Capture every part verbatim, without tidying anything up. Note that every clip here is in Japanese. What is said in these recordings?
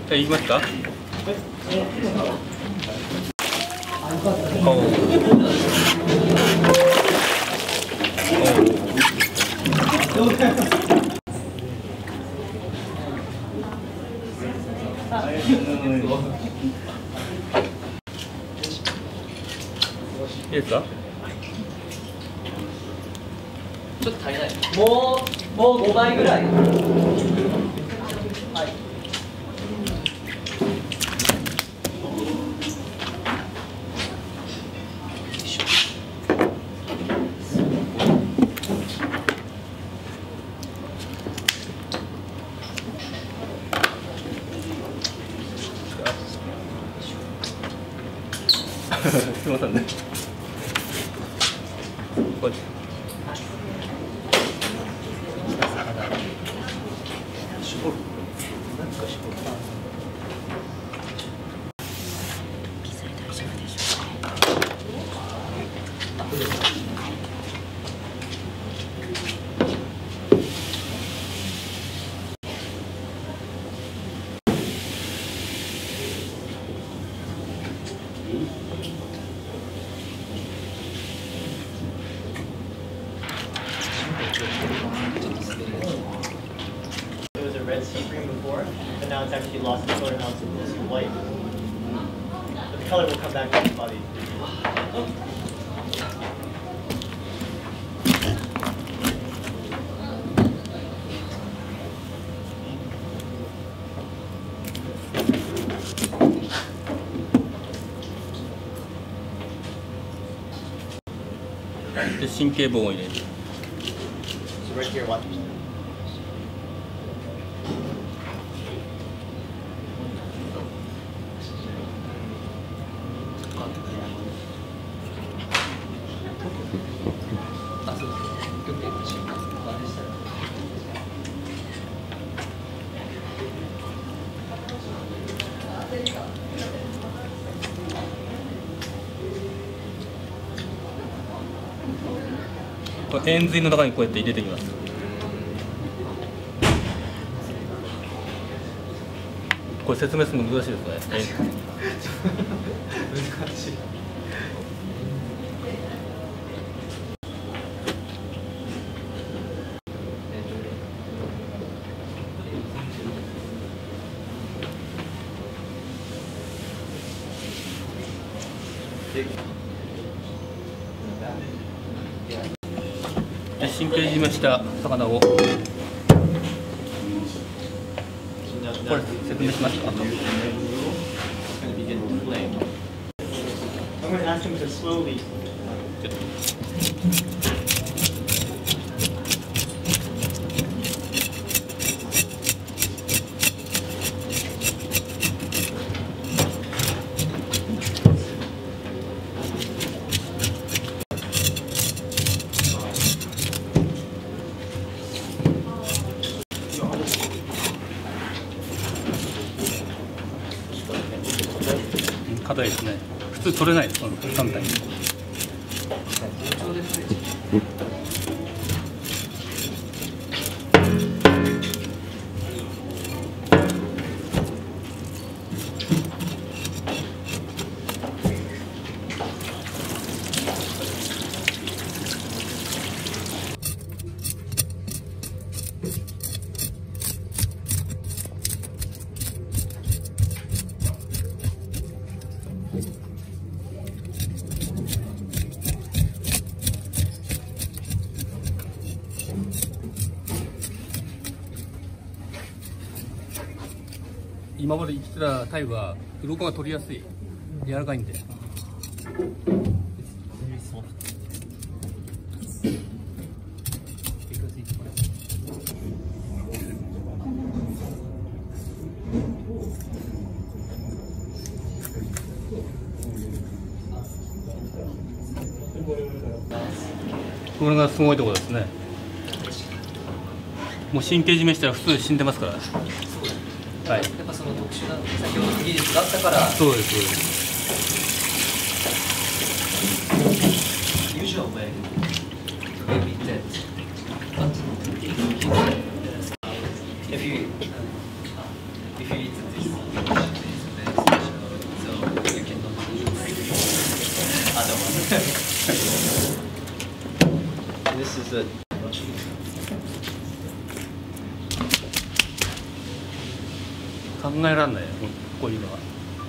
じゃあ行きますか。おお。いいですか。 ちょっと足りない。もう、もうごばいぐらい。はい。 すみませんね。こっち。絞る。なんか絞る。ピザ大丈夫でしょうか。 It was a red sea green before, but now it's actually lost its color. Now it's mostly white. But the color will come back to the body. で神経棒を入れる。 So right here, watch. これ円髄の中にこうやって入れていきます。これ説明するの難しいですね。 難しい。 で神経締めした魚をこれ説明しますか。 I'm going to ask him to slowly. 硬いですね。普通取れないです。簡単に。今まで生きてたタイは鱗が取りやすい、柔らかいんで。これがすごいところですね。もう神経締めしたら普通死んでますから。はい。やっぱその特殊な先ほどの技術があったから。そうですそうです。Usual way may be dead, but if you if you eat this. understood. 考えられないよ、こういうのは。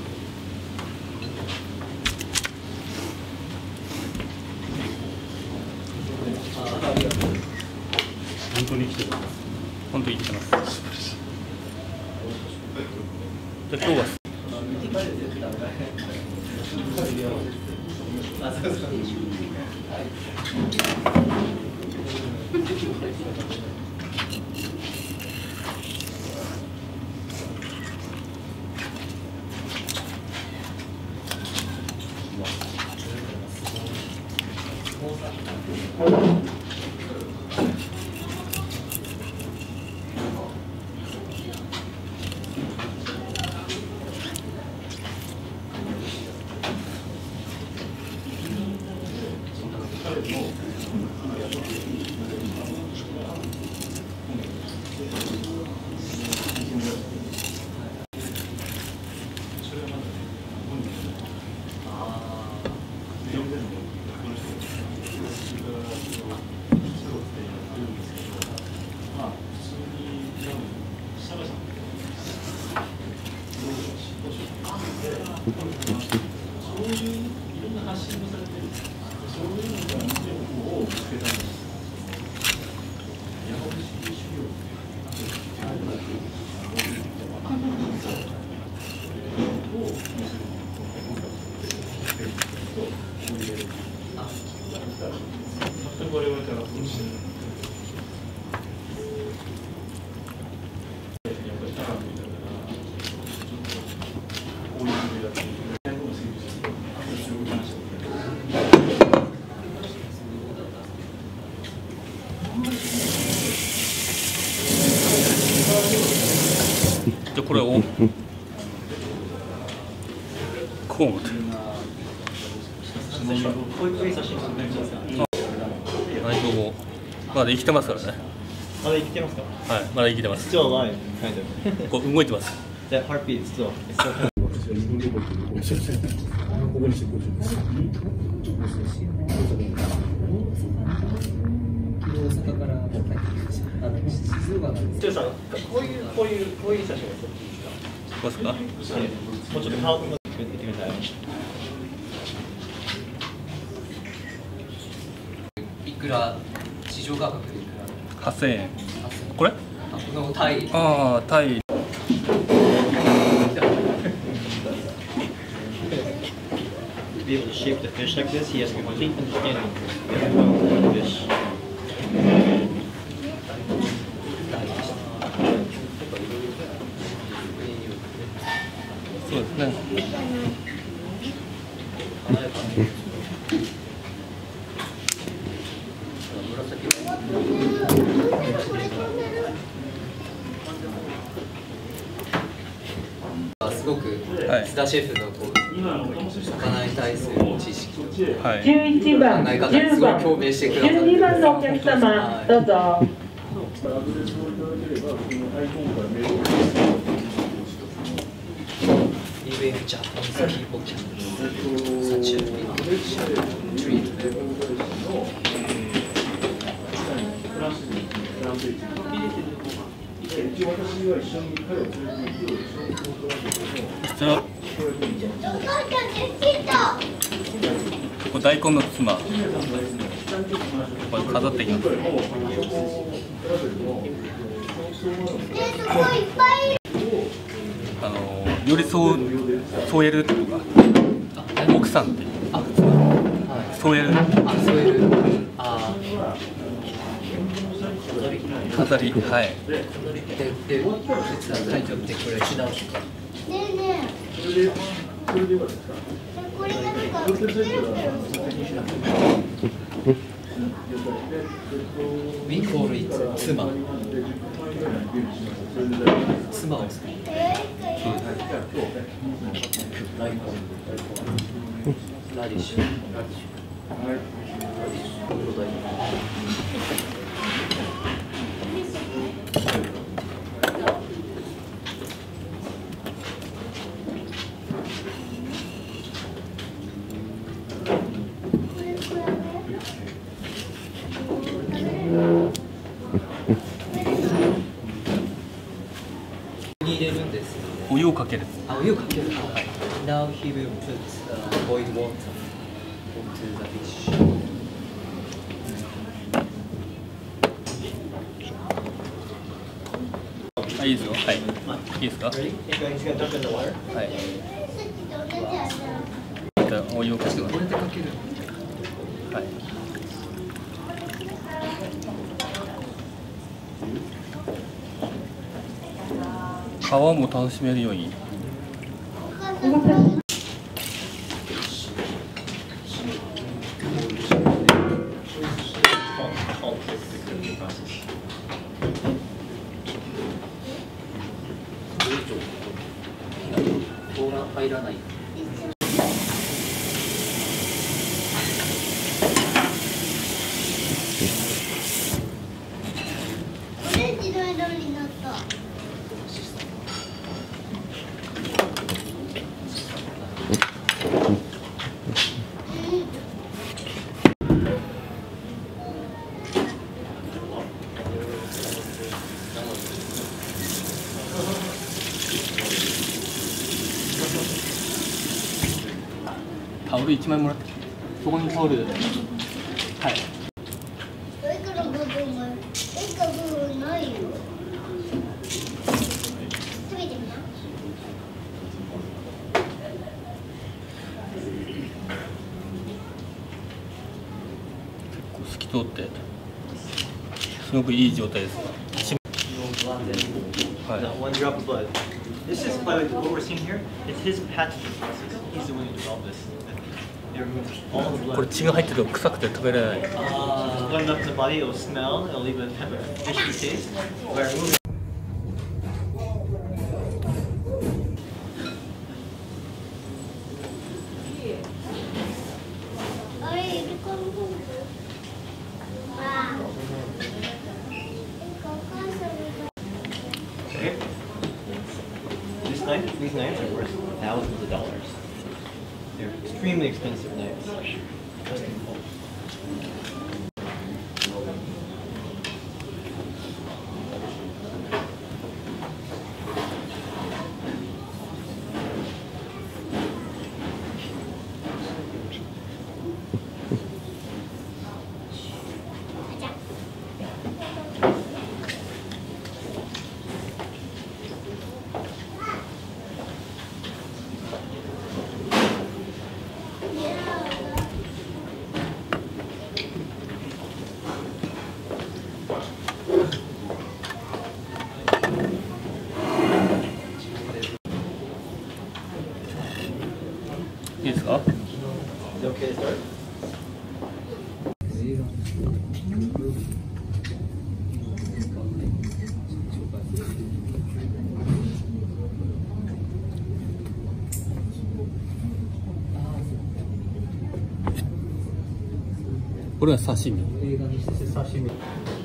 本当に生きてます。本当に生きてます。じゃあ今日はじゃあこれをこう持って内臓もまだ生きてますからね。 まだ生きてますか？ はい、まだ生きてます。 Still alive, kind of. こう動いてます。 That heartbeat is still. It's still. ちょっとさ、こういうこういうこういう写真を撮っていいですか？ ますか？ はい。もうちょっと顔の決めてください。 いくら市場価格でいくら？ はっせんえん。これ？ あ、このタイ。 ああ、タイ。 To be able to shape the fish like this, he has complete understanding of the fish. そうですね。 すごく須田シェフのこう魚に対する知識、 はい。 じゅういちばん、 考え方じゅうばん、 にすごい共鳴してくださってじゅうにばんのお客様、どうぞ。 Even Japanese people can do such a big treatment. じゃあこれ大根のつま、これ飾っていきます。あのよりそう添えるとか奥さんってあ、 添えるあ、添える。あ、 飾り、はい。 で、で、実はタイトルでこれし直し。 ねえねえ。これ何か売ってるけど。 We call it 妻。妻を作る。大根、ラディッシュ。 これに入れるんです。 お湯をかける。 あ、お湯をかける。はい。Now he will put uh, boiled water into the dish. あ、いいですよ。はい。いいですか。 Ready? He's gonna dump in the water. はい。 さっきと同じやな。 お湯をかけてくださこれでかける。 い。はい。皮も楽しめるように。 お母さんが棒が入らない。 オレンジの色になった。 タオルいちまいもらってきて。そこにタオル。はい。 どれかの部分が、どれか部分ないよ。食べてみな。 結構透き通ってすごくいい状態です。はい。 Not one drop of blood. This is, by the way, what we're seeing here, it's his patented process. He's the one who developed this. They remove all the これ blood. 血が入ってると臭くて食べられない。 Blood enough in the body, it'll smell, it'll leave a kind of fishy taste. By removing あれ、イルカの方。わあ。お母さんが。 Okay. This knife, these knives are worth thousands of dollars. They're extremely expensive knives. Custom built. いいですか。 Is it okay to start? これは刺身。 映画にして刺身。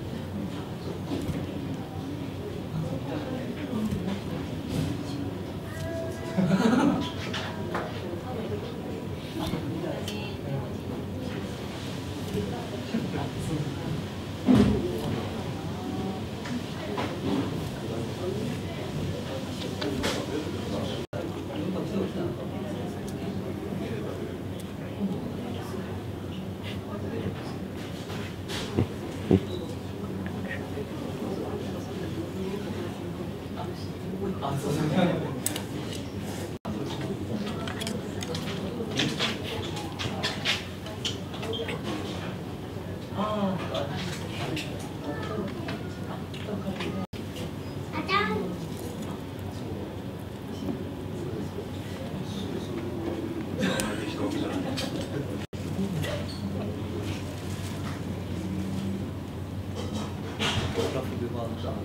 あ、そうそう。 あちゃん。 ラフルバーガ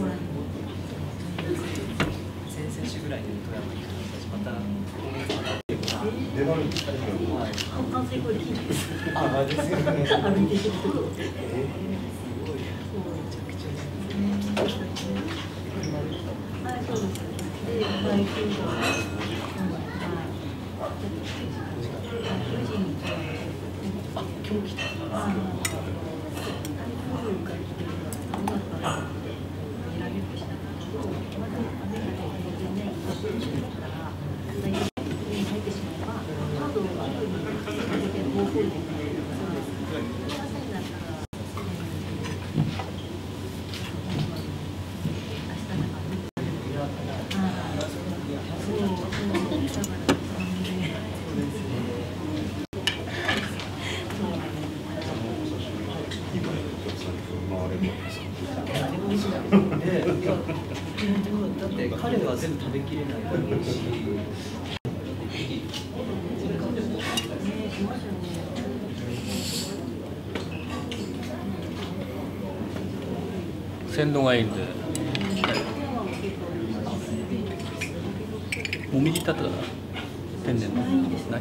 先々週ぐらいに富山に行きましたし、また今月また反省声聞いてます。 あ、マジですか。 歩いてると。はい、そうです。で、最近と。あ、今日来た。あ、 だって彼は全部食べきれないだろうし。 鮮度がいいんで、もみじってあったかな、天然のない。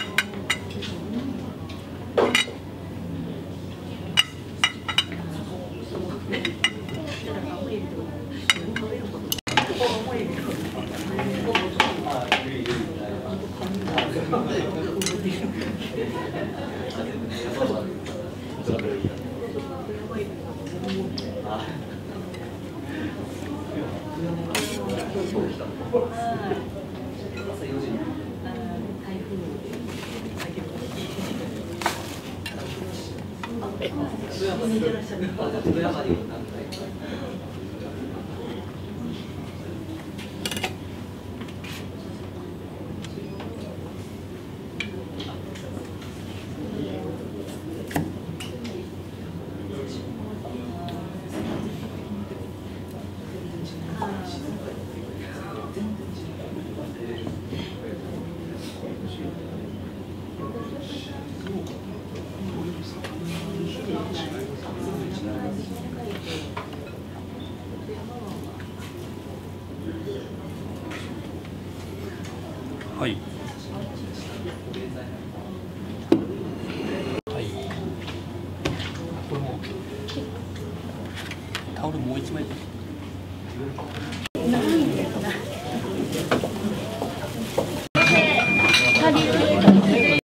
はい。はい。これもタオルもう一枚。